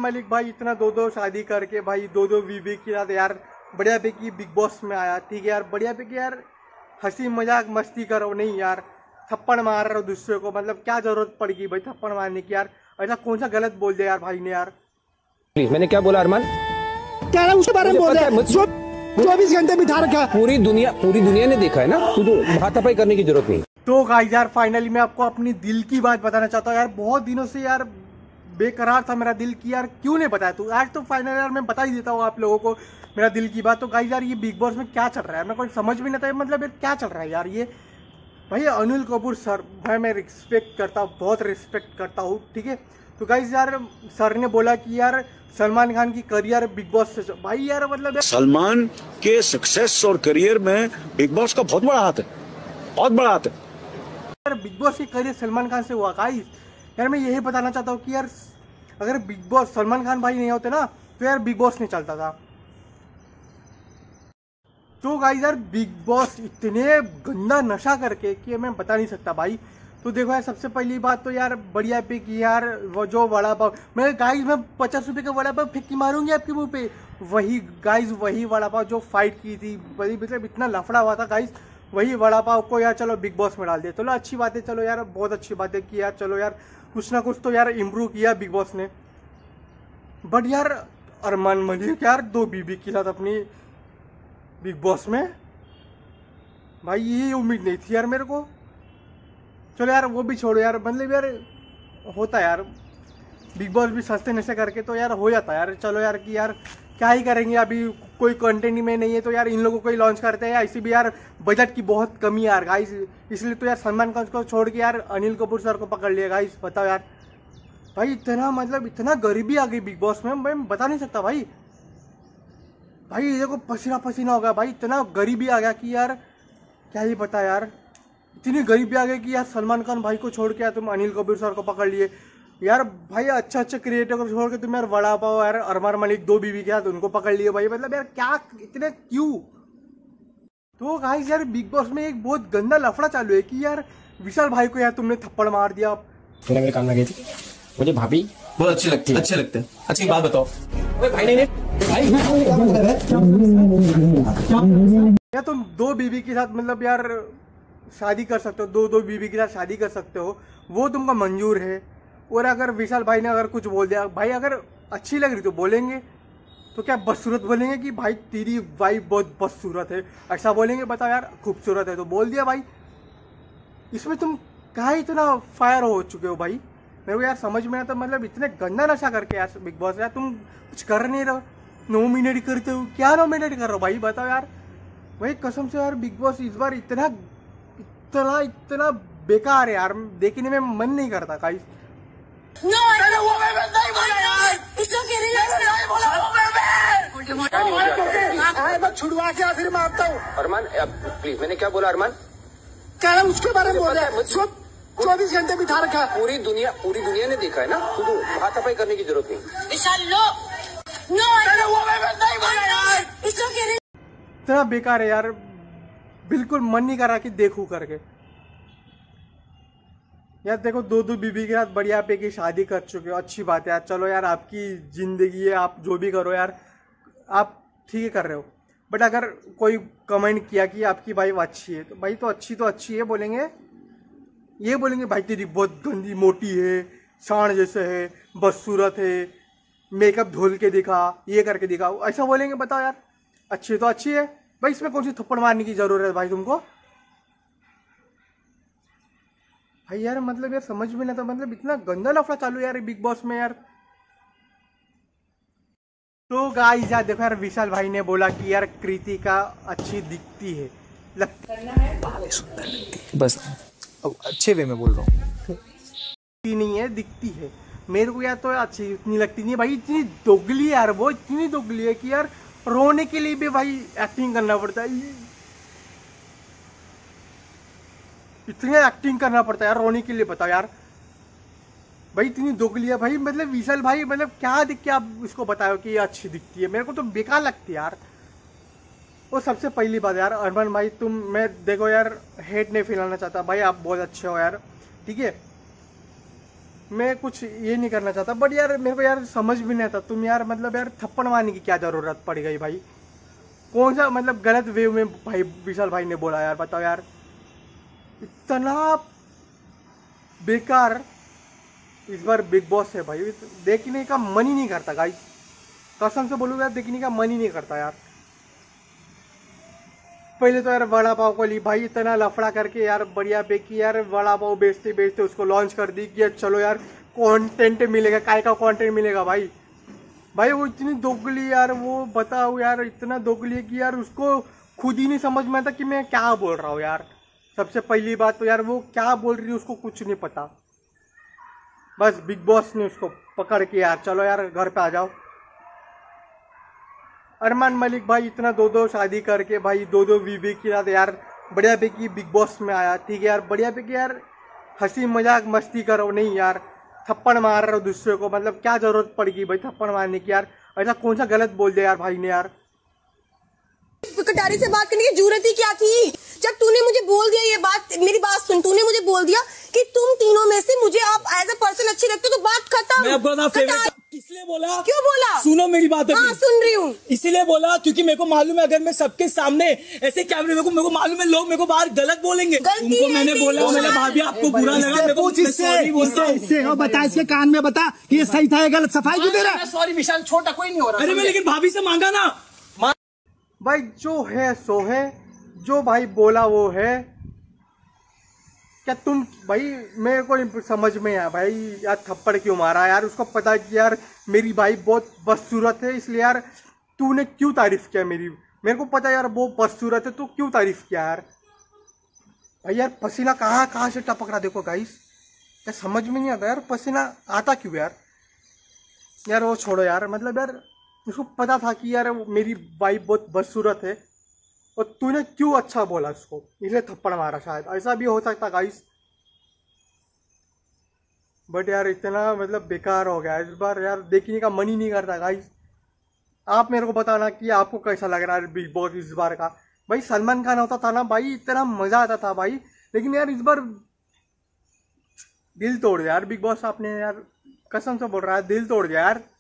मलिक भाई इतना दो शादी करके भाई दो बीवी के साथ यार बढ़िया पे की बिग बॉस में आया, ठीक है यार, बढ़िया पे की यार हंसी मजाक मस्ती करो, नहीं यार थप्पड़ मार रहे हो दूसरे को, मतलब क्या जरूरत पड़ेगी भाई थप्पड़ मारने की यार, ऐसा कौन सा गलत बोल दिया यार भाई ने यार। मैंने क्या बोला अरमान? क्या है उसके बारे में बोल रहे हैं? 24 घंटे बिठा रखा है। पूरी दुनिया ने देखा है ना, तुझे हाथापाई करने की जरूरत नहीं। तो गाइस यार फाइनली मैं आपको अपनी दिल की बात बताना चाहता हूँ यार, बहुत दिनों से यार बेकरार था मेरा दिल की यार, क्यों नहीं बताया तू, आज तो फाइनल यार मैं बता ही देता हूँ आप लोगों को मेरा दिल की बात। तो गाइस यार ये बिग बॉस में क्या चल रहा है, मैं कोई समझ भी नहीं था, मतलब यार क्या चल रहा है यार ये। भाई अनिल कपूर सर भाई मैं रिस्पेक्ट करता हूँ, बहुत रिस्पेक्ट करता हूँ, ठीक है। तो गाइस यार सर ने बोला कि यार सलमान खान की करियर बिग बॉस से, भाई यार मतलब यार सलमान के सक्सेस और करियर में बिग बॉस का बहुत बड़ा हाथ है, बहुत बड़ा हाथ है यार। बिग बॉस की करियर सलमान खान से हुआ गाइस यार, मैं यही बताना चाहता हूँ कि यार अगर बिग बॉस सलमान खान भाई नहीं होते ना तो यार बिग बॉस नहीं चलता था। तो गाइस यार बिग बॉस इतने गंदा नशा करके कि मैं बता नहीं सकता भाई। तो देखो यार सबसे पहली बात तो यार बढ़िया पे की यार वो जो वड़ा पाव, मैं गाइस मैं 50 रुपए का वड़ा पाव फेंक मारूंगी आपके मुंह पे, वही गाइस वही वड़ा पाव जो फाइट की थी, बड़ी मतलब इतना लफड़ा हुआ था गाइस, वही वड़ा पाव को यार चलो बिग बॉस में डाल दिया। चलो अच्छी बात है, चलो यार बहुत अच्छी बात है कि यार चलो यार कुछ ना कुछ तो यार इम्प्रूव किया बिग बॉस ने। बट यार अरमान मलिक यार 2 बीबी के साथ अपनी बिग बॉस में, भाई ये उम्मीद नहीं थी यार मेरे को। चलो यार वो भी छोड़ो यार, मतलब यार होता यार बिग बॉस भी सस्ते नशे करके तो यार हो जाता यार। चलो यार कि यार क्या ही करेंगे, अभी कोई कंटेंट में नहीं है तो यार इन लोगों को ही लॉन्च करते हैं, ऐसे भी यार बजट की बहुत कमी है यार गाइस, इसलिए तो यार सलमान खान को छोड़ के यार अनिल कपूर सर को पकड़ लिया गाइस। बताओ यार भाई इतना मतलब इतना गरीबी आ गई बिग बॉस में, मैं बता नहीं सकता भाई। भाई देखो पसीना पसीना हो गया भाई, इतना गरीबी आ गया कि यार क्या ही पता यार, इतनी गरीबी आ गई कि यार सलमान खान भाई को छोड़ के यार तुम अनिल कपूर सर को पकड़ लिए यार। भाई अच्छा क्रिएटर को छोड़ के तुम यार वड़ा पाव यार अरमान मलिक 2 बीवी के साथ उनको पकड़ लिए भाई, मतलब यार क्या इतने क्यों। तो गाइस यार बिग बॉस में एक बहुत गंदा लफड़ा चालू है कि यार विशाल भाई को यार तुमने थप्पड़ मार दिया। तूने मेरे काम लगे थी, मुझे भाभी बहुत अच्छी लगती है, अच्छे लगते हैं। अच्छी बात बताओ भाई नहीं या तुम 2 बीवी के साथ मतलब यार शादी कर सकते हो, 2 बीवी के साथ शादी कर सकते हो, वो तुमको मंजूर है। और अगर विशाल भाई ने अगर कुछ बोल दिया भाई, अगर अच्छी लग रही तो बोलेंगे, तो क्या बदसूरत बोलेंगे कि भाई तेरी वाइफ बहुत बदसूरत है, ऐसा बोलेंगे? बताओ यार खूबसूरत है तो बोल दिया भाई, इसमें तुम कहाँ इतना फायर हो चुके हो भाई, मेरे को यार समझ में आता। मतलब इतने गंदा नशा करके यार बिग बॉस यार तुम कुछ कर नहीं रहो, नॉमिनेट करते हो, क्या नॉमिनेट कर रहे हो भाई बताओ यार। भाई कसम से यार बिग बॉस इस बार इतना इतना इतना बेकार है यार, देखने में मन नहीं करता गाइस। छुड़वा के आखिर में आता हूँ। अरमान प्लीज, मैंने क्या बोला अरमान? क्या है उसके बारे में बोल रहे हैं? 24 घंटे बिठा रखा है। पूरी दुनिया ने देखा है ना, तुझे हाथापाई करने की जरूरत नहीं। इतना बेकार है यार, बिल्कुल मन नहीं कर रहा कि देखूं करके यार। देखो 2 बीबी के साथ बढ़िया पे की शादी कर चुके हो, अच्छी बात है यार, चलो यार आपकी जिंदगी है, आप जो भी करो यार आप ठीक है कर रहे हो। बट अगर कोई कमेंट किया कि आपकी वाइफ अच्छी है, तो भाई तो अच्छी है बोलेंगे, ये बोलेंगे भाई तेरी बहुत गंदी मोटी है, सांड जैसे है, बदसूरत है, मेकअप धुल के दिखा, ये करके दिखा, ऐसा बोलेंगे? बताओ यार अच्छी तो अच्छी है भाई, इसमें कौन सी थप्पड़ मारने की जरूरत है भाई तुमको भाई यार। मतलब यार समझ में नहीं आता, मतलब इतना गंदा लफड़ा चालू यार बिग बॉस में यार। तो गाइस यार देखो यार विशाल भाई ने बोला कि यार कृतिका अच्छी दिखती है, बस अब अच्छे वे में बोल रहा हूँ, नहीं है दिखती है मेरे को यार, तो अच्छी इतनी लगती नहीं है भाई, इतनी दोगली है यार, वो इतनी दोगली है कि यार रोने के लिए भी भाई एक्टिंग करना पड़ता है, इतनी एक्टिंग करना पड़ता है यार रोने के लिए। बताओ यार भाई इतनी दोगली है भाई, मतलब विशाल भाई मतलब क्या दिख के आप इसको बताओ कि ये अच्छी दिखती है, मेरे को तो बेकार लगती है यार। और सबसे पहली बात यार अरमान भाई मैं देखो यार हेट नहीं फैलाना चाहता भाई, आप बहुत अच्छे हो यार, ठीक है, मैं कुछ ये नहीं करना चाहता, बट यार मेरे को यार समझ भी नहीं आता तुम यार मतलब यार थप्पड़ मारने की क्या जरूरत पड़ गई भाई? कौन सा मतलब गलत वे में भाई विशाल भाई ने बोला यार? बताओ यार, इतना बेकार इस बार बिग बॉस है भाई, देखने का मन ही नहीं करता गाइस, कसम से बोलूँ यार देखने का मन ही नहीं करता यार। पहले तो यार वड़ा पाव को ली भाई, इतना लफड़ा करके यार बढ़िया बेकी यार वड़ा पाव बेचते बेचते उसको लॉन्च कर दी कि चलो यार कंटेंट मिलेगा, काय का कंटेंट मिलेगा भाई। भाई वो इतनी दोगली यार, वो बताओ यार इतना दोगली है कि यार उसको खुद ही नहीं समझ में आता कि मैं क्या बोल रहा हूँ यार। सबसे पहली बात तो यार वो क्या बोल रही है उसको कुछ नहीं पता, बस बिग बॉस ने उसको पकड़ के यार चलो यार घर पे आ जाओ। अरमान मलिक भाई इतना दो शादी करके भाई दो बीवी के साथ यार बढ़िया बेकी बिग बॉस में आया, ठीक है यार बढ़िया बेकी यार हंसी मजाक मस्ती करो, नहीं यार थप्पड़ मार रहे हो दूसरे को, मतलब क्या जरूरत पड़ेगी भाई थप्पड़ मारने की यार? ऐसा कौन सा गलत बोल दिया यार भाई ने यार? कटारी से बात करने की जरूरत ही क्या थी? जब तूने मुझे बोल दिया ये बात, मेरी बात सुन, तूने मुझे बोल दिया कि तुम तीनों में से मुझे आप एज अ पर्सन अच्छी लगते हो, तो बात खत्म। किसने बोला? क्यों बोला? सुनो मेरी बात। हाँ सुन रही हूँ। इसीलिए बोला क्योंकि मेरे को मालूम है अगर मैं सबके सामने ऐसे कैमरे मेरे को मालूम है लोग मेरे को बाहर गलत बोलेंगे। उनको मैंने बोला मैंने भाभी आपको बुरा लगा, मेरे को इससे बता, इसके कान में बता कि ये सही था या गलत, सफाई क्यों दे रहा है? सॉरी विशाल, छोटा कोई नहीं हो रहा। अरे मैं लेकिन भाभी से मांगा ना भाई, जो है सो है, जो भाई बोला वो है। क्या तुम भाई मेरे को समझ में आया भाई यार थप्पड़ क्यों मारा यार? उसको पता है कि यार मेरी भाई बहुत बदसूरत है, इसलिए यार तूने क्यों तारीफ किया मेरी? मेरे को पता है यार वो बदसूरत है, तो क्यों तारीफ किया यार? भाई यार पसीना कहाँ से टपक रहा देखो गाइस, क्या समझ में नहीं आता यार पसीना आता क्यों यार? यार वो छोड़ो यार, मतलब यार उसको पता था कि यार मेरी वाइफ बहुत बदसूरत है और तूने क्यों अच्छा बोला उसको, इसलिए थप्पड़ मारा, शायद ऐसा भी हो सकता गाइस। बट यार इतना मतलब बेकार हो गया इस बार यार, देखने का मन ही नहीं करता गाइस। आप मेरे को बताना कि आपको कैसा लग रहा है बिग बॉस इस बार का? भाई सलमान खान होता था ना भाई इतना मजा आता था भाई, लेकिन यार इस बार दिल तोड़ दिया यार बिग बॉस आपने यार, कसम से बोल रहा है दिल तोड़ दिया यार।